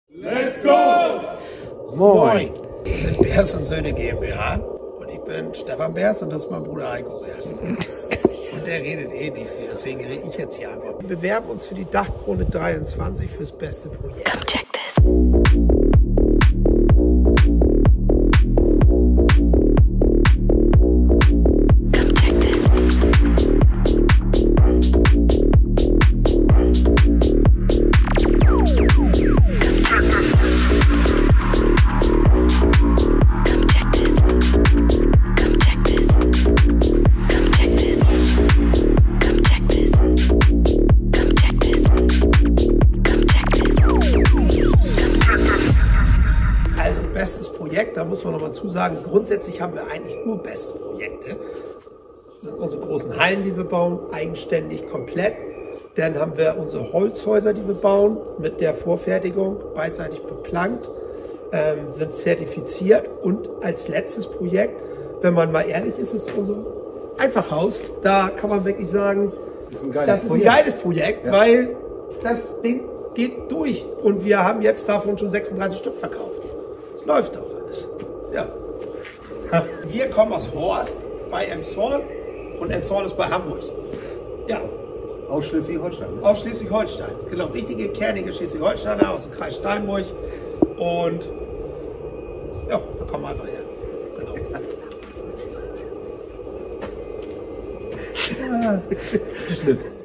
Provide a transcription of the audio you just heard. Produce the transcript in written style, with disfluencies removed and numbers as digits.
Let's go! Moin! Wir sind Beers und Söhne GmbH und ich bin Stefan Beers und das ist mein Bruder Heiko Beers. Und der redet eh nicht viel, deswegen rede ich jetzt hier einfach. Wir bewerben uns für die Dachkrone 23 fürs beste Projekt. Come check this. Come check this. Also bestes Projekt, da muss man noch mal zu sagen, grundsätzlich haben wir eigentlich nur beste Projekte. Das sind unsere großen Hallen, die wir bauen, eigenständig, komplett. Dann haben wir unsere Holzhäuser, die wir bauen, mit der Vorfertigung, beidseitig beplankt, sind zertifiziert. Und als letztes Projekt, wenn man mal ehrlich ist, ist unser Einfachhaus. Da kann man wirklich sagen, das ist ein geiles Projekt, ja. Weil das Ding geht durch. Und wir haben jetzt davon schon 36 Stück verkauft. Es läuft doch alles. Ja. Wir kommen aus Horst bei Emshorn und Emshorn ist bei Hamburg. Ja. Aus Schleswig-Holstein. Ne? Aus Schleswig-Holstein. Genau, richtige, kernige Schleswig-Holsteiner aus dem Kreis Steinburg. Und ja, da kommen wir einfach her. Genau. Schnitt.